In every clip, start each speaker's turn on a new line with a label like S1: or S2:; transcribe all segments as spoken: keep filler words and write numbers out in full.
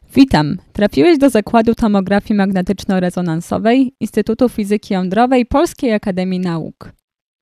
S1: Witam! Trafiłeś do Zakładu Tomografii Magnetyczno-Rezonansowej Instytutu Fizyki Jądrowej Polskiej Akademii Nauk.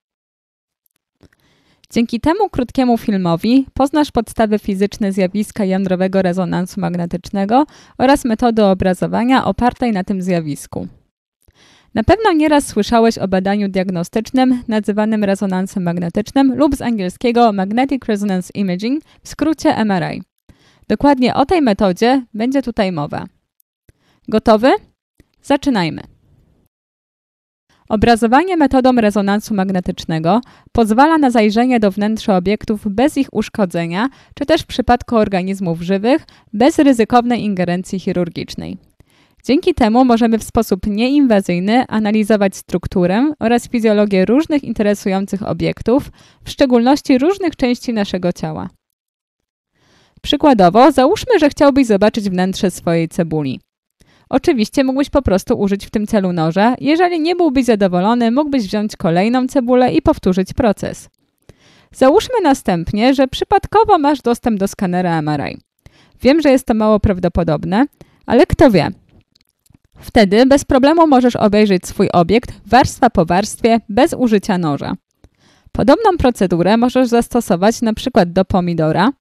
S1: Dzięki temu krótkiemu filmowi poznasz podstawy fizyczne zjawiska jądrowego rezonansu magnetycznego oraz metody obrazowania opartej na tym zjawisku. Na pewno nieraz słyszałeś o badaniu diagnostycznym nazywanym rezonansem magnetycznym lub z angielskiego Magnetic Resonance Imaging, w skrócie M R I. Dokładnie o tej metodzie będzie tutaj mowa. Gotowy? Zaczynajmy. Obrazowanie metodą rezonansu magnetycznego pozwala na zajrzenie do wnętrza obiektów bez ich uszkodzenia, czy też w przypadku organizmów żywych bez ryzykownej ingerencji chirurgicznej. Dzięki temu możemy w sposób nieinwazyjny analizować strukturę oraz fizjologię różnych interesujących obiektów, w szczególności różnych części naszego ciała. Przykładowo, załóżmy, że chciałbyś zobaczyć wnętrze swojej cebuli. Oczywiście mógłbyś po prostu użyć w tym celu noża. Jeżeli nie byłbyś zadowolony, mógłbyś wziąć kolejną cebulę i powtórzyć proces. Załóżmy następnie, że przypadkowo masz dostęp do skanera M R I. Wiem, że jest to mało prawdopodobne, ale kto wie. Wtedy bez problemu możesz obejrzeć swój obiekt warstwa po warstwie bez użycia noża. Podobną procedurę możesz zastosować na przykład do pomidora,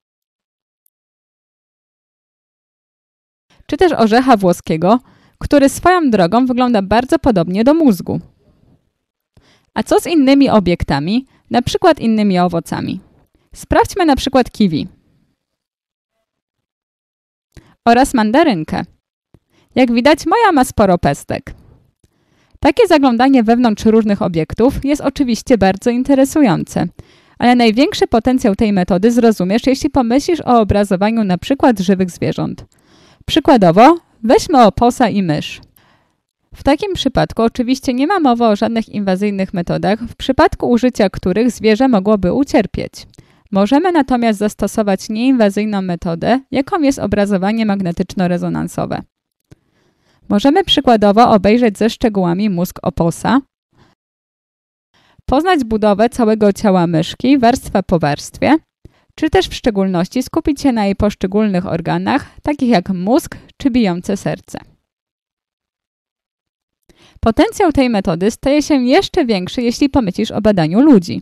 S1: czy też orzecha włoskiego, który swoją drogą wygląda bardzo podobnie do mózgu. A co z innymi obiektami, na przykład innymi owocami? Sprawdźmy na przykład kiwi oraz mandarynkę. Jak widać, moja ma sporo pestek. Takie zaglądanie wewnątrz różnych obiektów jest oczywiście bardzo interesujące, ale największy potencjał tej metody zrozumiesz, jeśli pomyślisz o obrazowaniu na przykład żywych zwierząt. Przykładowo, weźmy oposa i mysz. W takim przypadku oczywiście nie ma mowy o żadnych inwazyjnych metodach, w przypadku użycia których zwierzę mogłoby ucierpieć. Możemy natomiast zastosować nieinwazyjną metodę, jaką jest obrazowanie magnetyczno-rezonansowe. Możemy przykładowo obejrzeć ze szczegółami mózg oposa, poznać budowę całego ciała myszki warstwa po warstwie, czy też w szczególności skupić się na jej poszczególnych organach, takich jak mózg czy bijące serce. Potencjał tej metody staje się jeszcze większy, jeśli pomyślisz o badaniu ludzi.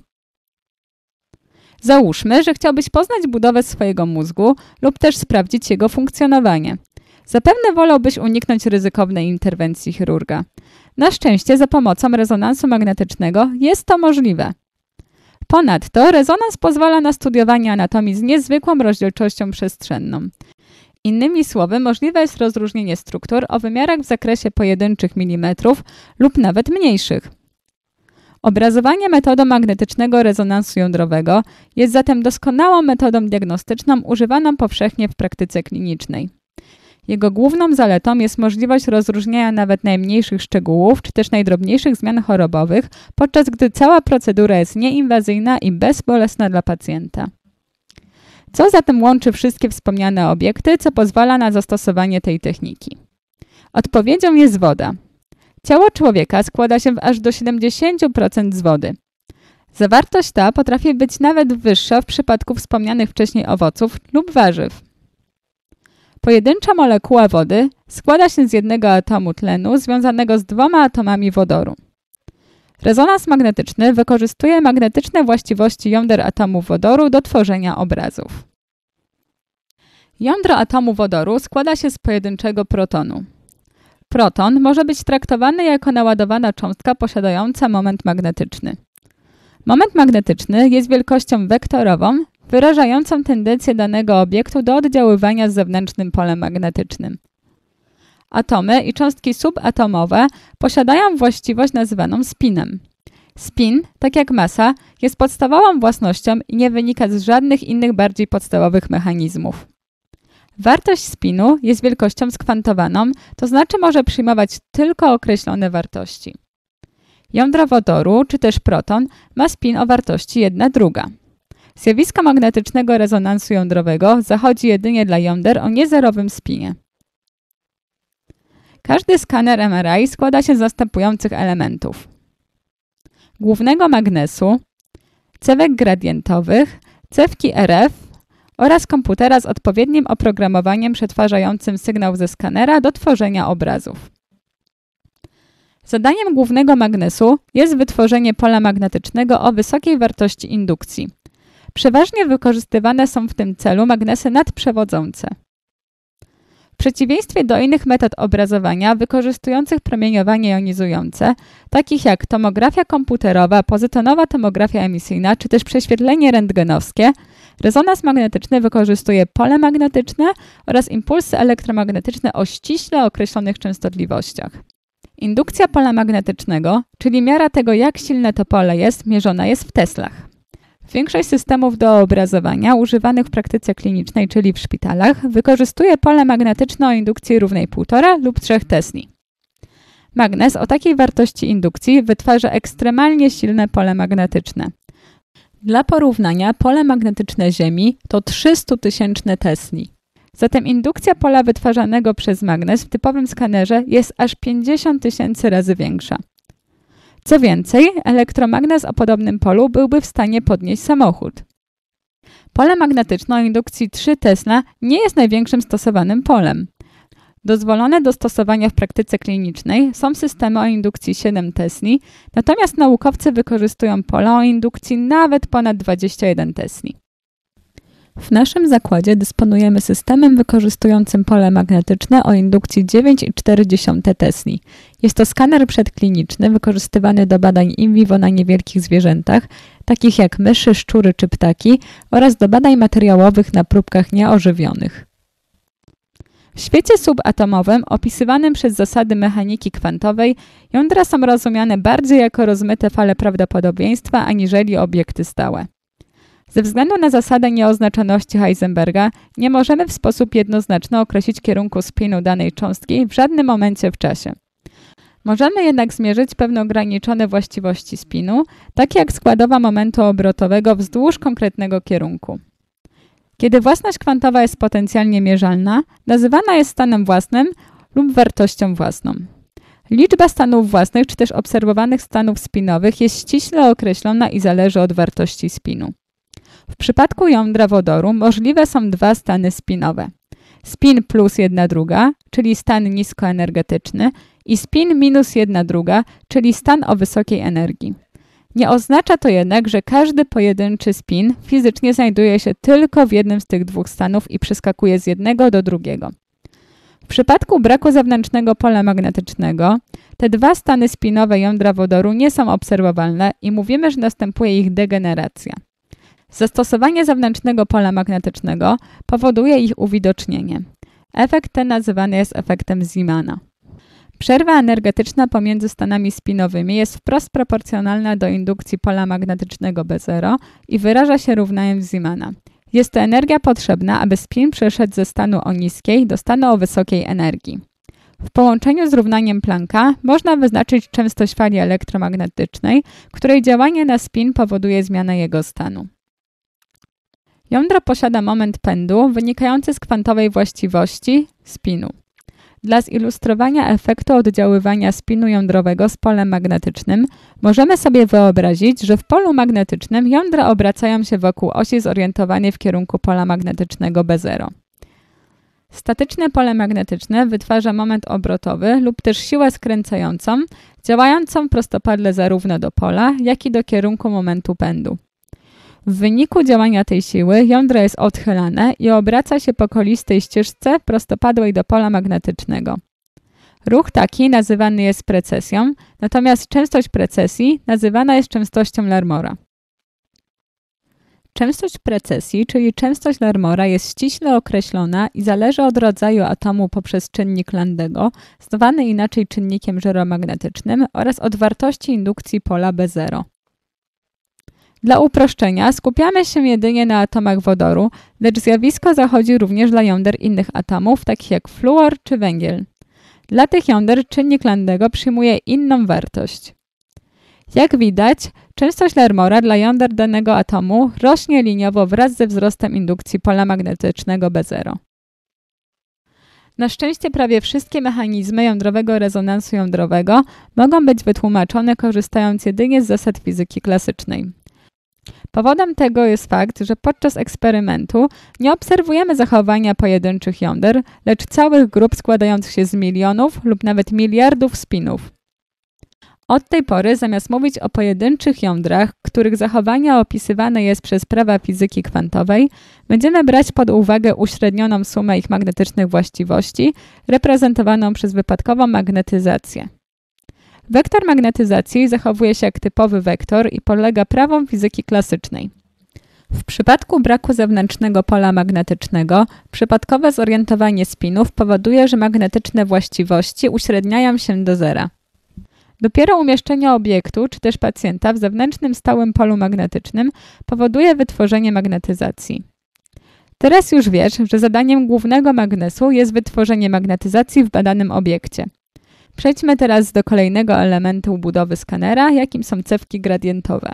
S1: Załóżmy, że chciałbyś poznać budowę swojego mózgu lub też sprawdzić jego funkcjonowanie. Zapewne wolałbyś uniknąć ryzykownej interwencji chirurga. Na szczęście za pomocą rezonansu magnetycznego jest to możliwe. Ponadto rezonans pozwala na studiowanie anatomii z niezwykłą rozdzielczością przestrzenną. Innymi słowy, możliwe jest rozróżnienie struktur o wymiarach w zakresie pojedynczych milimetrów lub nawet mniejszych. Obrazowanie metodą magnetycznego rezonansu jądrowego jest zatem doskonałą metodą diagnostyczną używaną powszechnie w praktyce klinicznej. Jego główną zaletą jest możliwość rozróżnienia nawet najmniejszych szczegółów czy też najdrobniejszych zmian chorobowych, podczas gdy cała procedura jest nieinwazyjna i bezbolesna dla pacjenta. Co zatem łączy wszystkie wspomniane obiekty, co pozwala na zastosowanie tej techniki? Odpowiedzią jest woda. Ciało człowieka składa się w aż do siedemdziesiąt procent z wody. Zawartość ta potrafi być nawet wyższa w przypadku wspomnianych wcześniej owoców lub warzyw. Pojedyncza molekuła wody składa się z jednego atomu tlenu związanego z dwoma atomami wodoru. Rezonans magnetyczny wykorzystuje magnetyczne właściwości jąder atomów wodoru do tworzenia obrazów. Jądro atomu wodoru składa się z pojedynczego protonu. Proton może być traktowany jako naładowana cząstka posiadająca moment magnetyczny. Moment magnetyczny jest wielkością wektorową, wyrażającą tendencję danego obiektu do oddziaływania z zewnętrznym polem magnetycznym. Atomy i cząstki subatomowe posiadają właściwość nazywaną spinem. Spin, tak jak masa, jest podstawową własnością i nie wynika z żadnych innych bardziej podstawowych mechanizmów. Wartość spinu jest wielkością skwantowaną, to znaczy może przyjmować tylko określone wartości. Jądro wodoru, czy też proton, ma spin o wartości jedna druga. Zjawisko magnetycznego rezonansu jądrowego zachodzi jedynie dla jąder o niezerowym spinie. Każdy skaner M R I składa się z następujących elementów: głównego magnesu, cewek gradientowych, cewki R F oraz komputera z odpowiednim oprogramowaniem przetwarzającym sygnał ze skanera do tworzenia obrazów. Zadaniem głównego magnesu jest wytworzenie pola magnetycznego o wysokiej wartości indukcji. Przeważnie wykorzystywane są w tym celu magnesy nadprzewodzące. W przeciwieństwie do innych metod obrazowania wykorzystujących promieniowanie jonizujące, takich jak tomografia komputerowa, pozytonowa tomografia emisyjna czy też prześwietlenie rentgenowskie, rezonans magnetyczny wykorzystuje pole magnetyczne oraz impulsy elektromagnetyczne o ściśle określonych częstotliwościach. Indukcja pola magnetycznego, czyli miara tego, jak silne to pole jest, mierzona jest w teslach. Większość systemów do obrazowania używanych w praktyce klinicznej, czyli w szpitalach, wykorzystuje pole magnetyczne o indukcji równej półtora lub trzech tesli. Magnes o takiej wartości indukcji wytwarza ekstremalnie silne pole magnetyczne. Dla porównania pole magnetyczne Ziemi to trzysta tysięcy tesli. Zatem indukcja pola wytwarzanego przez magnes w typowym skanerze jest aż pięćdziesiąt tysięcy razy większa. Co więcej, elektromagnes o podobnym polu byłby w stanie podnieść samochód. Pole magnetyczne o indukcji trzy tesla nie jest największym stosowanym polem. Dozwolone do stosowania w praktyce klinicznej są systemy o indukcji siedem tesli, natomiast naukowcy wykorzystują pola o indukcji nawet ponad dwadzieścia jeden tesli. W naszym zakładzie dysponujemy systemem wykorzystującym pole magnetyczne o indukcji dziewięć przecinek cztery tesli. Jest to skaner przedkliniczny wykorzystywany do badań in vivo na niewielkich zwierzętach, takich jak myszy, szczury czy ptaki, oraz do badań materiałowych na próbkach nieożywionych. W świecie subatomowym, opisywanym przez zasady mechaniki kwantowej, jądra są rozumiane bardziej jako rozmyte fale prawdopodobieństwa aniżeli obiekty stałe. Ze względu na zasadę nieoznaczoności Heisenberga nie możemy w sposób jednoznaczny określić kierunku spinu danej cząstki w żadnym momencie w czasie. Możemy jednak zmierzyć pewne ograniczone właściwości spinu, takie jak składowa momentu obrotowego wzdłuż konkretnego kierunku. Kiedy własność kwantowa jest potencjalnie mierzalna, nazywana jest stanem własnym lub wartością własną. Liczba stanów własnych czy też obserwowanych stanów spinowych jest ściśle określona i zależy od wartości spinu. W przypadku jądra wodoru możliwe są dwa stany spinowe. Spin plus jedna druga, czyli stan niskoenergetyczny, i spin minus jedna druga, czyli stan o wysokiej energii. Nie oznacza to jednak, że każdy pojedynczy spin fizycznie znajduje się tylko w jednym z tych dwóch stanów i przeskakuje z jednego do drugiego. W przypadku braku zewnętrznego pola magnetycznego, te dwa stany spinowe jądra wodoru nie są obserwowalne i mówimy, że następuje ich degeneracja. Zastosowanie zewnętrznego pola magnetycznego powoduje ich uwidocznienie. Efekt ten nazywany jest efektem Zemana. Przerwa energetyczna pomiędzy stanami spinowymi jest wprost proporcjonalna do indukcji pola magnetycznego B zero i wyraża się równaniem Zemana. Jest to energia potrzebna, aby spin przeszedł ze stanu o niskiej do stanu o wysokiej energii. W połączeniu z równaniem Plancka można wyznaczyć częstość fali elektromagnetycznej, której działanie na spin powoduje zmianę jego stanu. Jądro posiada moment pędu wynikający z kwantowej właściwości spinu. Dla zilustrowania efektu oddziaływania spinu jądrowego z polem magnetycznym możemy sobie wyobrazić, że w polu magnetycznym jądra obracają się wokół osi zorientowanej w kierunku pola magnetycznego B zero. Statyczne pole magnetyczne wytwarza moment obrotowy lub też siłę skręcającą, działającą prostopadle zarówno do pola, jak i do kierunku momentu pędu. W wyniku działania tej siły jądro jest odchylane i obraca się po kolistej ścieżce prostopadłej do pola magnetycznego. Ruch taki nazywany jest precesją, natomiast częstość precesji nazywana jest częstością Larmora. Częstość precesji, czyli częstość Larmora, jest ściśle określona i zależy od rodzaju atomu poprzez czynnik Landego, zwany inaczej czynnikiem żeromagnetycznym, oraz od wartości indukcji pola B zero. Dla uproszczenia skupiamy się jedynie na atomach wodoru, lecz zjawisko zachodzi również dla jąder innych atomów, takich jak fluor czy węgiel. Dla tych jąder czynnik Landego przyjmuje inną wartość. Jak widać, częstość Larmora dla jąder danego atomu rośnie liniowo wraz ze wzrostem indukcji pola magnetycznego B zero. Na szczęście prawie wszystkie mechanizmy jądrowego rezonansu jądrowego mogą być wytłumaczone korzystając jedynie z zasad fizyki klasycznej. Powodem tego jest fakt, że podczas eksperymentu nie obserwujemy zachowania pojedynczych jąder, lecz całych grup składających się z milionów lub nawet miliardów spinów. Od tej pory zamiast mówić o pojedynczych jądrach, których zachowanie opisywane jest przez prawa fizyki kwantowej, będziemy brać pod uwagę uśrednioną sumę ich magnetycznych właściwości, reprezentowaną przez wypadkową magnetyzację. Wektor magnetyzacji zachowuje się jak typowy wektor i podlega prawom fizyki klasycznej. W przypadku braku zewnętrznego pola magnetycznego, przypadkowe zorientowanie spinów powoduje, że magnetyczne właściwości uśredniają się do zera. Dopiero umieszczenie obiektu czy też pacjenta w zewnętrznym stałym polu magnetycznym powoduje wytworzenie magnetyzacji. Teraz już wiesz, że zadaniem głównego magnesu jest wytworzenie magnetyzacji w badanym obiekcie. Przejdźmy teraz do kolejnego elementu budowy skanera, jakim są cewki gradientowe.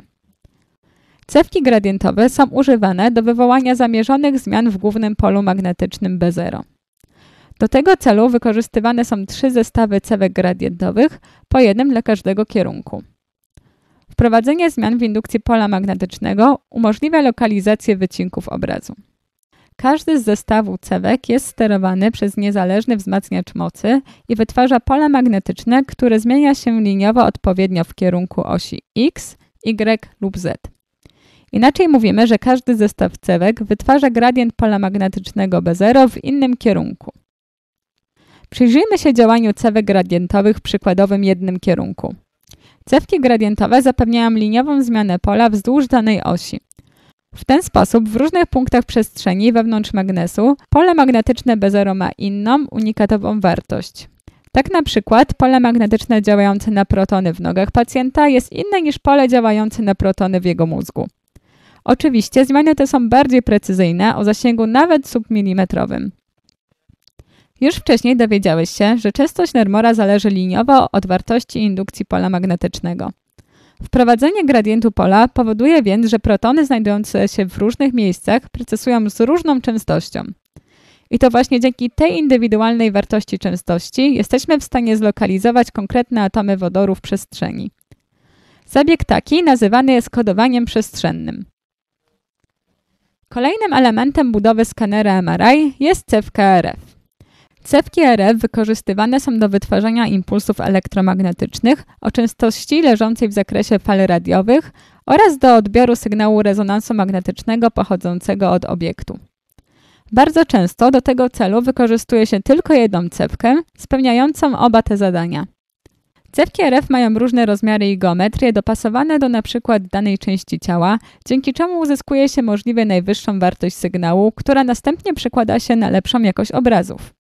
S1: Cewki gradientowe są używane do wywołania zamierzonych zmian w głównym polu magnetycznym B zero. Do tego celu wykorzystywane są trzy zestawy cewek gradientowych, po jednym dla każdego kierunku. Wprowadzenie zmian w indukcji pola magnetycznego umożliwia lokalizację wycinków obrazu. Każdy z zestawu cewek jest sterowany przez niezależny wzmacniacz mocy i wytwarza pole magnetyczne, które zmienia się liniowo odpowiednio w kierunku osi X, Y lub Z. Inaczej mówimy, że każdy zestaw cewek wytwarza gradient pola magnetycznego B zero w innym kierunku. Przyjrzyjmy się działaniu cewek gradientowych w przykładowym jednym kierunku. Cewki gradientowe zapewniają liniową zmianę pola wzdłuż danej osi. W ten sposób w różnych punktach przestrzeni wewnątrz magnesu pole magnetyczne B zero ma inną, unikatową wartość. Tak na przykład pole magnetyczne działające na protony w nogach pacjenta jest inne niż pole działające na protony w jego mózgu. Oczywiście zmiany te są bardziej precyzyjne, o zasięgu nawet submilimetrowym. Już wcześniej dowiedziałeś się, że częstość Larmora zależy liniowo od wartości indukcji pola magnetycznego. Wprowadzenie gradientu pola powoduje więc, że protony znajdujące się w różnych miejscach procesują z różną częstością. I to właśnie dzięki tej indywidualnej wartości częstości jesteśmy w stanie zlokalizować konkretne atomy wodoru w przestrzeni. Zabieg taki nazywany jest kodowaniem przestrzennym. Kolejnym elementem budowy skanera M R I jest cewka R F. Cewki R F wykorzystywane są do wytwarzania impulsów elektromagnetycznych o częstości leżącej w zakresie fal radiowych oraz do odbioru sygnału rezonansu magnetycznego pochodzącego od obiektu. Bardzo często do tego celu wykorzystuje się tylko jedną cewkę, spełniającą oba te zadania. Cewki R F mają różne rozmiary i geometrię dopasowane do np. danej części ciała, dzięki czemu uzyskuje się możliwie najwyższą wartość sygnału, która następnie przekłada się na lepszą jakość obrazów.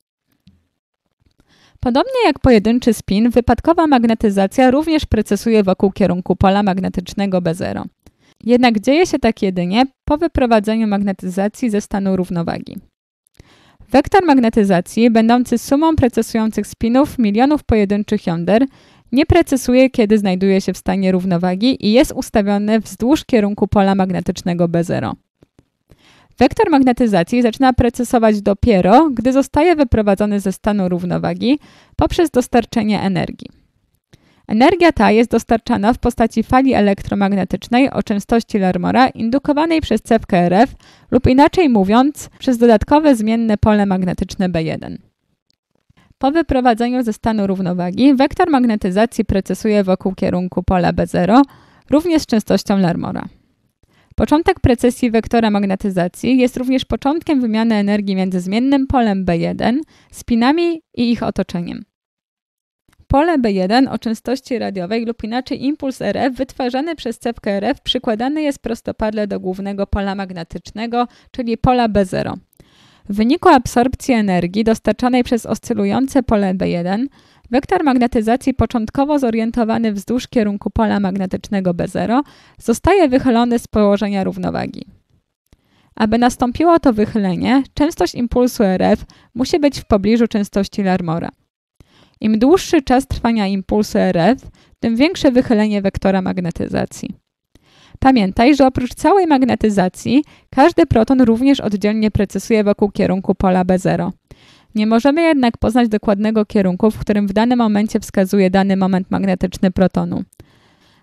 S1: Podobnie jak pojedynczy spin, wypadkowa magnetyzacja również procesuje wokół kierunku pola magnetycznego B zero. Jednak dzieje się tak jedynie po wyprowadzeniu magnetyzacji ze stanu równowagi. Wektor magnetyzacji, będący sumą procesujących spinów milionów pojedynczych jąder, nie procesuje, kiedy znajduje się w stanie równowagi i jest ustawiony wzdłuż kierunku pola magnetycznego B zero. Wektor magnetyzacji zaczyna procesować dopiero, gdy zostaje wyprowadzony ze stanu równowagi poprzez dostarczenie energii. Energia ta jest dostarczana w postaci fali elektromagnetycznej o częstości Larmora indukowanej przez cewkę R F lub inaczej mówiąc przez dodatkowe zmienne pole magnetyczne B jeden. Po wyprowadzeniu ze stanu równowagi wektor magnetyzacji procesuje wokół kierunku pola B zero również z częstością Larmora. Początek precesji wektora magnetyzacji jest również początkiem wymiany energii między zmiennym polem B jeden, spinami i ich otoczeniem. Pole B jeden o częstości radiowej lub inaczej impuls R F wytwarzany przez cewkę R F przykładany jest prostopadle do głównego pola magnetycznego, czyli pola B zero. W wyniku absorpcji energii dostarczanej przez oscylujące pole B jeden, wektor magnetyzacji początkowo zorientowany wzdłuż kierunku pola magnetycznego B zero zostaje wychylony z położenia równowagi. Aby nastąpiło to wychylenie, częstość impulsu R F musi być w pobliżu częstości Larmora. Im dłuższy czas trwania impulsu R F, tym większe wychylenie wektora magnetyzacji. Pamiętaj, że oprócz całej magnetyzacji, każdy proton również oddzielnie procesuje wokół kierunku pola B zero. Nie możemy jednak poznać dokładnego kierunku, w którym w danym momencie wskazuje dany moment magnetyczny protonu.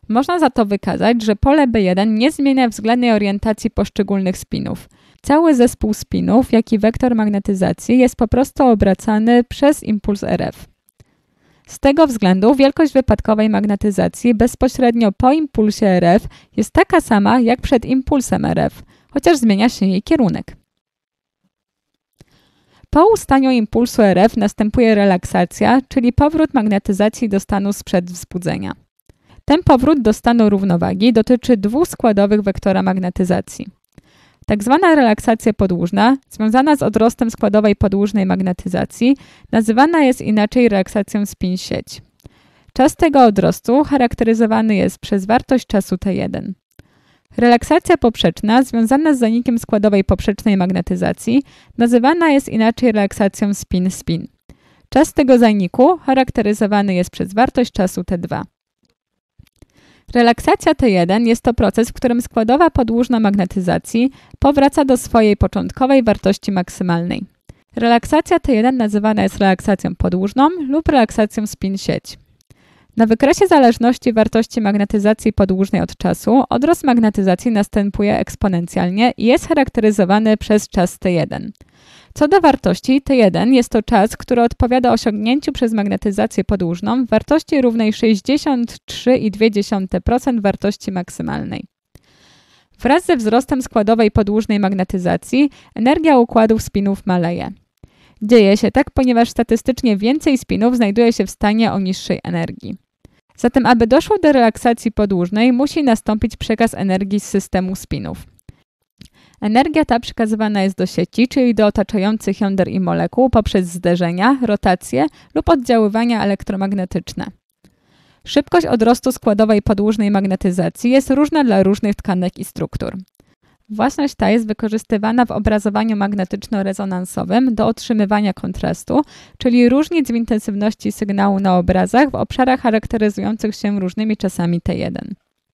S1: Można za to wykazać, że pole B jeden nie zmienia względnej orientacji poszczególnych spinów. Cały zespół spinów, jak i wektor magnetyzacji jest po prostu obracany przez impuls R F. Z tego względu wielkość wypadkowej magnetyzacji bezpośrednio po impulsie R F jest taka sama jak przed impulsem R F, chociaż zmienia się jej kierunek. Po ustaniu impulsu R F następuje relaksacja, czyli powrót magnetyzacji do stanu sprzed wzbudzenia. Ten powrót do stanu równowagi dotyczy dwuskładowych wektora magnetyzacji. Tak zwana relaksacja podłużna, związana z odrostem składowej podłużnej magnetyzacji, nazywana jest inaczej relaksacją spin-sieć. Czas tego odrostu charakteryzowany jest przez wartość czasu T jeden. Relaksacja poprzeczna, związana z zanikiem składowej poprzecznej magnetyzacji, nazywana jest inaczej relaksacją spin-spin. Czas tego zaniku charakteryzowany jest przez wartość czasu T dwa. Relaksacja T jeden jest to proces, w którym składowa podłużna magnetyzacji powraca do swojej początkowej wartości maksymalnej. Relaksacja T jeden nazywana jest relaksacją podłużną lub relaksacją spin-sieć. Na wykresie zależności wartości magnetyzacji podłużnej od czasu odrost magnetyzacji następuje eksponencjalnie i jest charakteryzowany przez czas T jeden. Co do wartości, T jeden jest to czas, który odpowiada osiągnięciu przez magnetyzację podłużną wartości równej sześćdziesiąt trzy i dwie dziesiąte procent wartości maksymalnej. Wraz ze wzrostem składowej podłużnej magnetyzacji energia układów spinów maleje. Dzieje się tak, ponieważ statystycznie więcej spinów znajduje się w stanie o niższej energii. Zatem, aby doszło do relaksacji podłużnej, musi nastąpić przekaz energii z systemu spinów. Energia ta przekazywana jest do sieci, czyli do otaczających jąder i molekuł poprzez zderzenia, rotacje lub oddziaływania elektromagnetyczne. Szybkość odrostu składowej podłużnej magnetyzacji jest różna dla różnych tkanek i struktur. Własność ta jest wykorzystywana w obrazowaniu magnetyczno-rezonansowym do otrzymywania kontrastu, czyli różnic w intensywności sygnału na obrazach w obszarach charakteryzujących się różnymi czasami T jeden.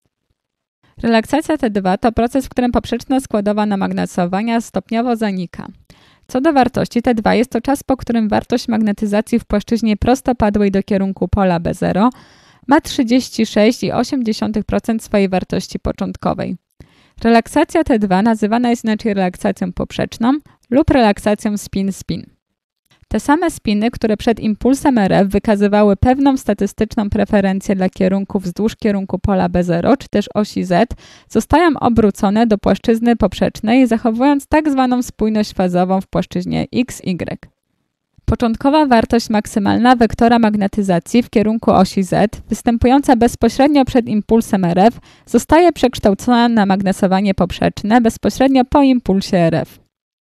S1: Relaksacja T dwa to proces, w którym poprzeczna składowa namagnetyzowania stopniowo zanika. Co do wartości, T dwa jest to czas, po którym wartość magnetyzacji w płaszczyźnie prostopadłej do kierunku pola B zero ma trzydzieści sześć i osiem dziesiątych procent swojej wartości początkowej. Relaksacja T dwa nazywana jest inaczej relaksacją poprzeczną lub relaksacją spin-spin. Te same spiny, które przed impulsem R F wykazywały pewną statystyczną preferencję dla kierunków wzdłuż kierunku pola B zero czy też osi Z, zostają obrócone do płaszczyzny poprzecznej, zachowując tak zwaną spójność fazową w płaszczyźnie X Y. Początkowa wartość maksymalna wektora magnetyzacji w kierunku osi Z, występująca bezpośrednio przed impulsem R F, zostaje przekształcona na magnesowanie poprzeczne bezpośrednio po impulsie R F.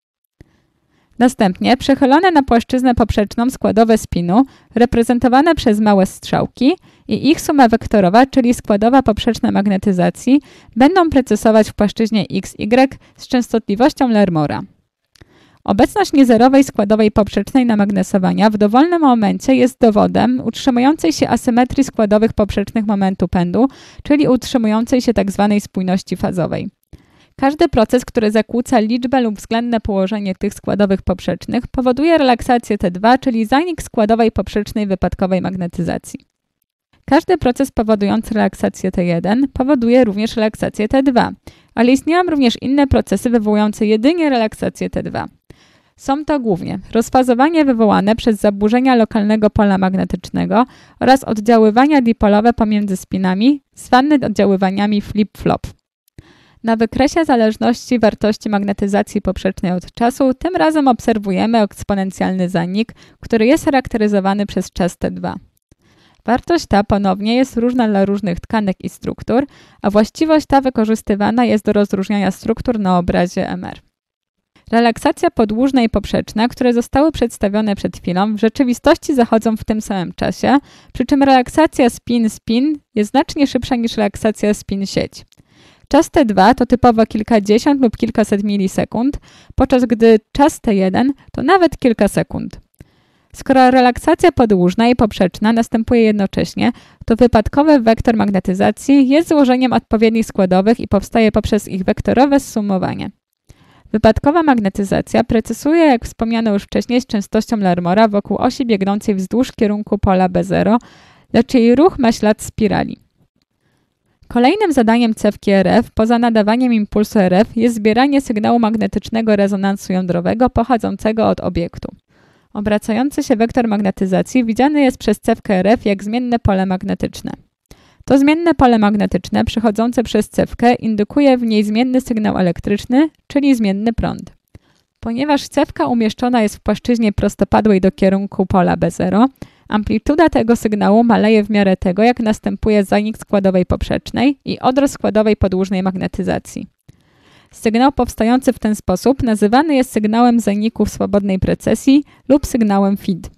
S1: Następnie przechylone na płaszczyznę poprzeczną składowe spinu, reprezentowane przez małe strzałki i ich suma wektorowa, czyli składowa poprzeczna magnetyzacji, będą precesować w płaszczyźnie X Y z częstotliwością Larmora. Obecność niezerowej składowej poprzecznej namagnesowania w dowolnym momencie jest dowodem utrzymującej się asymetrii składowych poprzecznych momentu pędu, czyli utrzymującej się tzw. spójności fazowej. Każdy proces, który zakłóca liczbę lub względne położenie tych składowych poprzecznych, powoduje relaksację T dwa, czyli zanik składowej poprzecznej wypadkowej magnetyzacji. Każdy proces powodujący relaksację T jeden powoduje również relaksację T dwa, ale istnieją również inne procesy wywołujące jedynie relaksację T dwa. Są to głównie rozfazowanie wywołane przez zaburzenia lokalnego pola magnetycznego oraz oddziaływania dipolowe pomiędzy spinami, zwane oddziaływaniami flip-flop. Na wykresie zależności wartości magnetyzacji poprzecznej od czasu tym razem obserwujemy eksponencjalny zanik, który jest charakteryzowany przez czas T dwa. Wartość ta ponownie jest różna dla różnych tkanek i struktur, a właściwość ta wykorzystywana jest do rozróżniania struktur na obrazie M R. Relaksacja podłużna i poprzeczna, które zostały przedstawione przed chwilą, w rzeczywistości zachodzą w tym samym czasie, przy czym relaksacja spin-spin jest znacznie szybsza niż relaksacja spin-sieć. Czas T dwa to typowo kilkadziesiąt lub kilkaset milisekund, podczas gdy czas T jeden to nawet kilka sekund. Skoro relaksacja podłużna i poprzeczna następuje jednocześnie, to wypadkowy wektor magnetyzacji jest złożeniem odpowiednich składowych i powstaje poprzez ich wektorowe zsumowanie. Wypadkowa magnetyzacja precesuje, jak wspomniano już wcześniej, z częstością Larmora wokół osi biegnącej wzdłuż kierunku pola B zero, lecz jej ruch ma ślad spirali. Kolejnym zadaniem cewki R F, poza nadawaniem impulsu R F, jest zbieranie sygnału magnetycznego rezonansu jądrowego pochodzącego od obiektu. Obracający się wektor magnetyzacji widziany jest przez cewkę R F jak zmienne pole magnetyczne. To zmienne pole magnetyczne przechodzące przez cewkę indukuje w niej zmienny sygnał elektryczny, czyli zmienny prąd. Ponieważ cewka umieszczona jest w płaszczyźnie prostopadłej do kierunku pola B zero, amplituda tego sygnału maleje w miarę tego, jak następuje zanik składowej poprzecznej i odrost składowej podłużnej magnetyzacji. Sygnał powstający w ten sposób nazywany jest sygnałem zaniku w swobodnej precesji lub sygnałem F I D.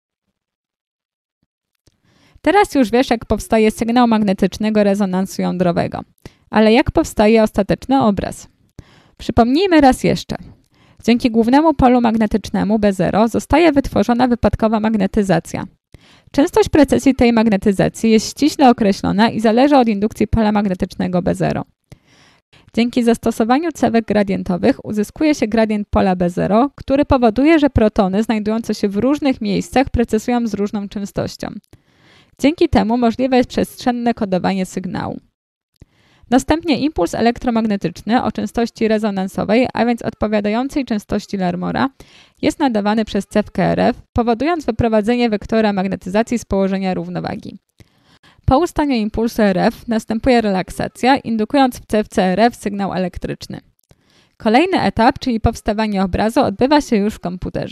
S1: Teraz już wiesz, jak powstaje sygnał magnetycznego rezonansu jądrowego. Ale jak powstaje ostateczny obraz? Przypomnijmy raz jeszcze. Dzięki głównemu polu magnetycznemu B zero zostaje wytworzona wypadkowa magnetyzacja. Częstość precesji tej magnetyzacji jest ściśle określona i zależy od indukcji pola magnetycznego B zero. Dzięki zastosowaniu cewek gradientowych uzyskuje się gradient pola B zero, który powoduje, że protony znajdujące się w różnych miejscach precesują z różną częstością. Dzięki temu możliwe jest przestrzenne kodowanie sygnału. Następnie impuls elektromagnetyczny o częstości rezonansowej, a więc odpowiadającej częstości Larmora, jest nadawany przez cewkę R F, powodując wyprowadzenie wektora magnetyzacji z położenia równowagi. Po ustaniu impulsu R F następuje relaksacja, indukując w cewce R F sygnał elektryczny. Kolejny etap, czyli powstawanie obrazu, odbywa się już w komputerze.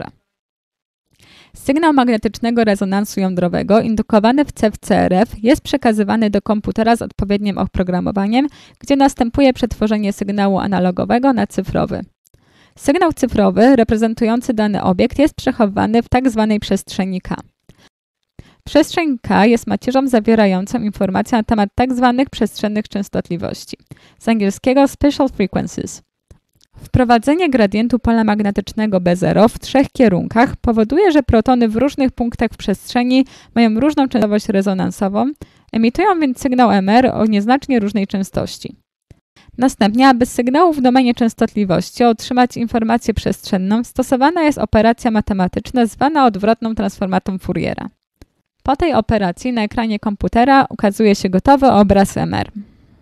S1: Sygnał magnetycznego rezonansu jądrowego indukowany w cewce R F jest przekazywany do komputera z odpowiednim oprogramowaniem, gdzie następuje przetworzenie sygnału analogowego na cyfrowy. Sygnał cyfrowy reprezentujący dany obiekt jest przechowywany w tzw. przestrzeni K. Przestrzeń K jest macierzą zawierającą informacje na temat tzw. przestrzennych częstotliwości, z angielskiego Special Frequencies. Wprowadzenie gradientu pola magnetycznego B zero w trzech kierunkach powoduje, że protony w różnych punktach w przestrzeni mają różną częstotliwość rezonansową, emitują więc sygnał M R o nieznacznie różnej częstości. Następnie, aby z sygnału w domenie częstotliwości otrzymać informację przestrzenną, stosowana jest operacja matematyczna zwana odwrotną transformatą Fouriera. Po tej operacji na ekranie komputera ukazuje się gotowy obraz M R.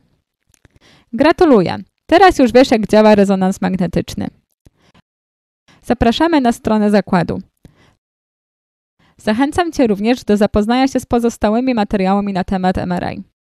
S1: Gratuluję! Teraz już wiesz, jak działa rezonans magnetyczny. Zapraszamy na stronę zakładu. Zachęcam Cię również do zapoznania się z pozostałymi materiałami na temat M R I.